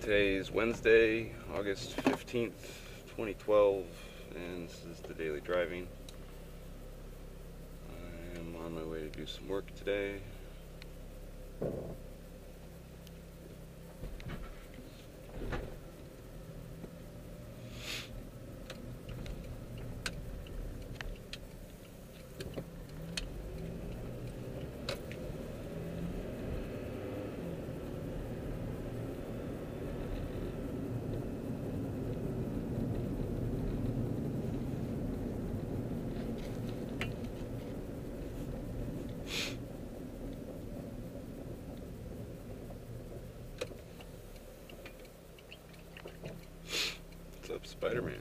Today is Wednesday, August 15th, 2012, and this is the daily driving. I am on my way to do some work today. What's up, Spider-Man?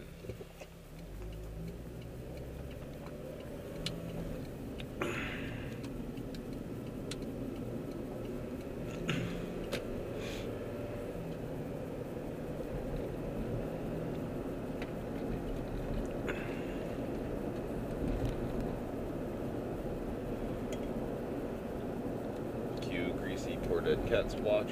Cue greasy poor dead cat's watch.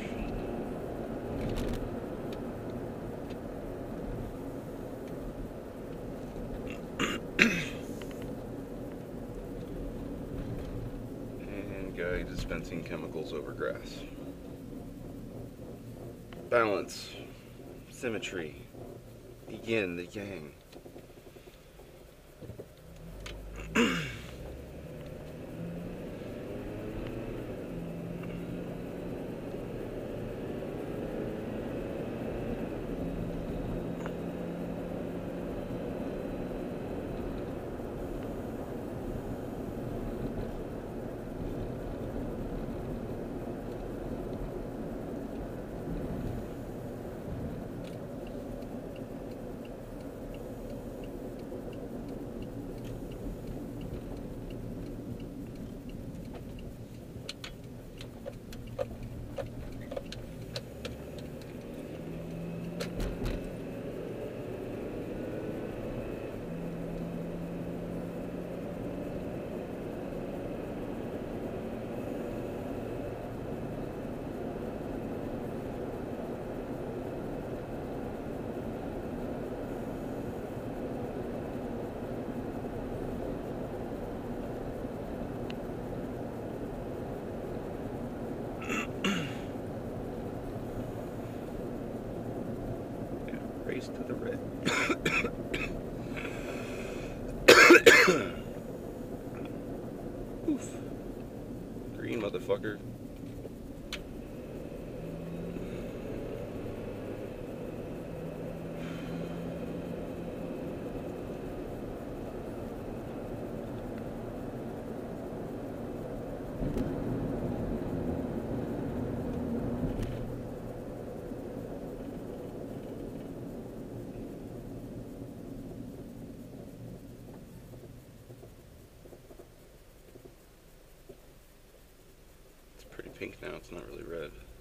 And guy dispensing chemicals over grass. Balance. Symmetry. The yin, the yang. Race to the red. Oof. Green motherfucker. Pretty pink now, it's not really red.